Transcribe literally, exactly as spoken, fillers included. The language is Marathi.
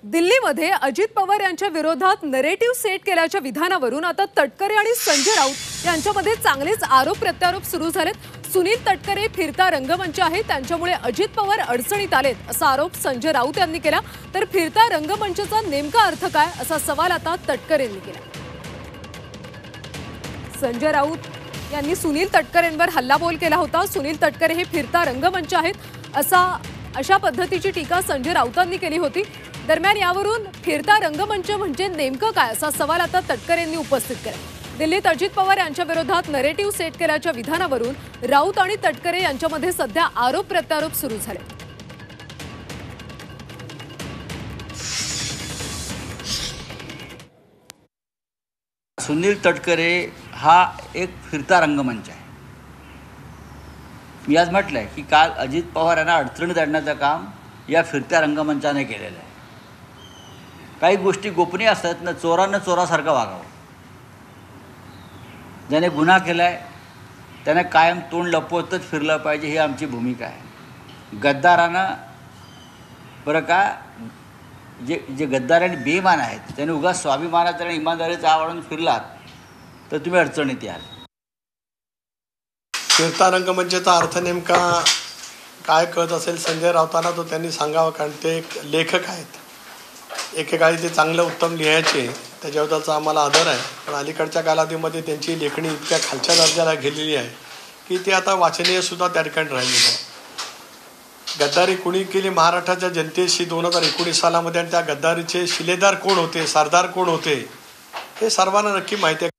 दिल्लीमध्ये अजित पवार यांच्या विरोधात नरेटिव्ह सेट केल्याच्या विधानावरून आता तटकरे आणि संजय राऊत यांच्यामध्ये चांगलेच आरोप प्रत्यारोप सुरू झालेत। सुनील तटकरे फिरता रंगमंच आहे, त्यांच्यामुळे अजित पवार अडचणीत आलेत असा आरोप संजय राऊत यांनी केला। तर फिरता रंगमंचचा नेमका अर्थ काय असा सवाल आता तटकरे यांनी केला। संजय राऊत यांनी सुनील तटकरेंवर हल्लाबोल केला होता। सुनील तटकरे हे फिरता रंगमंच आहेत असा अशा पद्धतीची टीका संजय राऊतांनी केली होती। दरम्यान यावरून फिरता रंगमंच म्हणजे नेमकं काय असा सवाल आता तटकरेंनी उपस्थित केला। दिल्लीत अजित पवार यांच्या विरोधात नरेटिव्ह सेट केल्याच्या विधानावरून राऊत आणि तटकरे यांच्यामध्ये सध्या आरोप प्रत्यारोप सुरू झाले। सुनील तटकरे हा एक फिरता रंगमंच आहे। मी आज म्हटलंय की काल अजित पवार यांना अडचणीत आणण्याचं काम या फिरत्या रंगमंचाने केलेलं आहे। काही गोष्टी गोपनीय असतात ना, चोरानं चोरासारखं वागावं। ज्याने गुन्हा केलाय त्याने कायम तोंड लपवतच फिरलं पाहिजे, ही आमची भूमिका आहे। गद्दारानं बरं का, जे जे गद्दार आणि बेईमान आहेत त्याने उगाच स्वाभिमानाचा आणि इमानदारीचा आवडून फिरलात तर तुम्ही अडचणीत याल। फिरता रंगमंचाचा अर्थ नेमका काय कळत असेल संजय राऊतांना तो त्यांनी सांगावं, कारण ते एक लेखक आहेत। एकेकाळी ते चांगलं उत्तम लिहायचे, त्याच्याबद्दलचा आम्हाला आदर आहे। पण अलीकडच्या कालावधीमध्ये त्यांची लेखणी इतक्या खालच्या दर्जाला गेलेली आहे की ती आता वाचनीयसुद्धा त्या ठिकाणी राहिलेली आहे। गद्दारी कुणी केली महाराष्ट्राच्या जनतेशी दोन हजार एकोणीस सालामध्ये, आणि त्या गद्दारीचे शिलेदार कोण होते, सरदार कोण होते हे सर्वांना नक्की माहिती आहे।